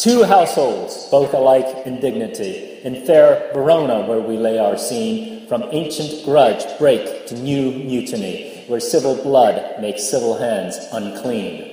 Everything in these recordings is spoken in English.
Two households, both alike in dignity, in fair Verona where we lay our scene, from ancient grudge break to new mutiny, where civil blood makes civil hands unclean.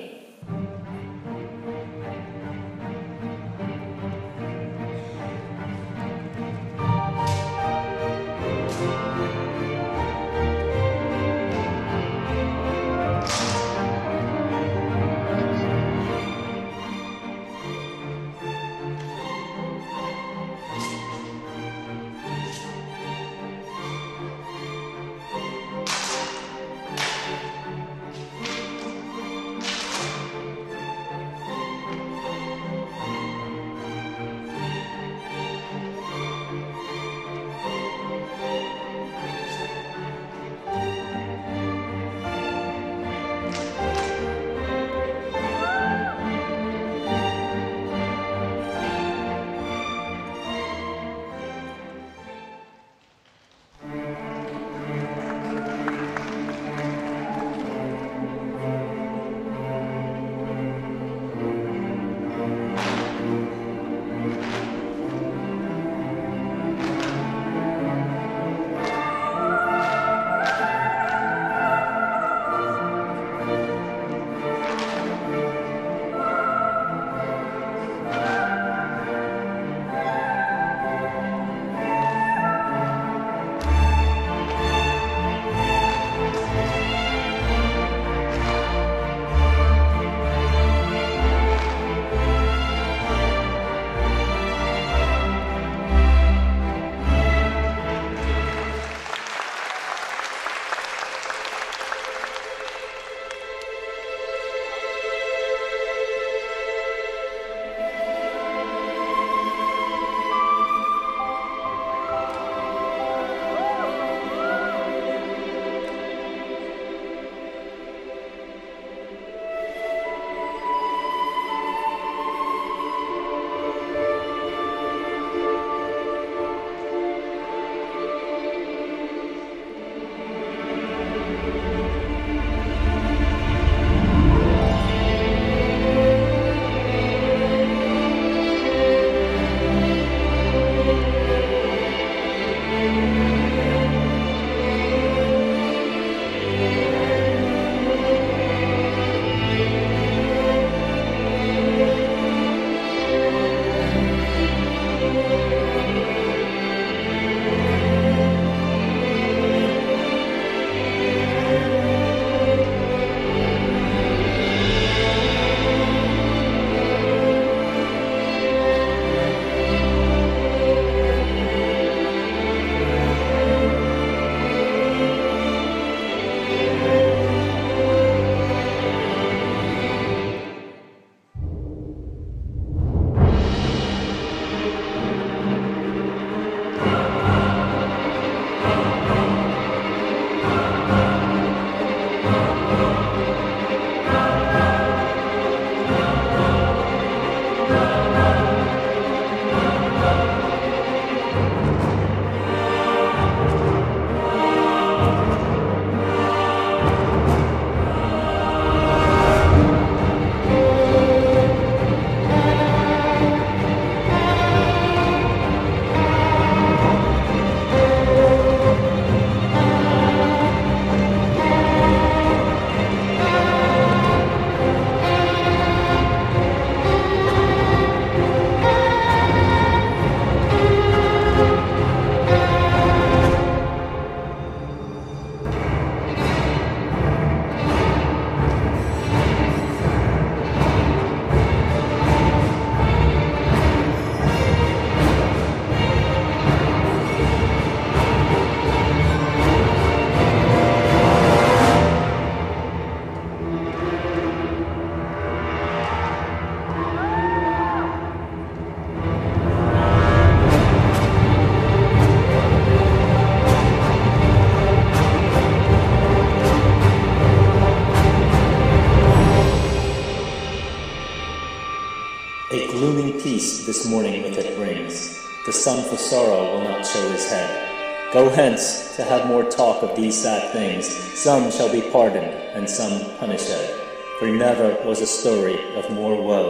peace this morning with it brings. The sun for sorrow will not show his head. Go hence to have more talk of these sad things. Some shall be pardoned, and some punished. For never was a story of more woe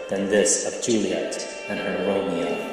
than this of Juliet and her Romeo.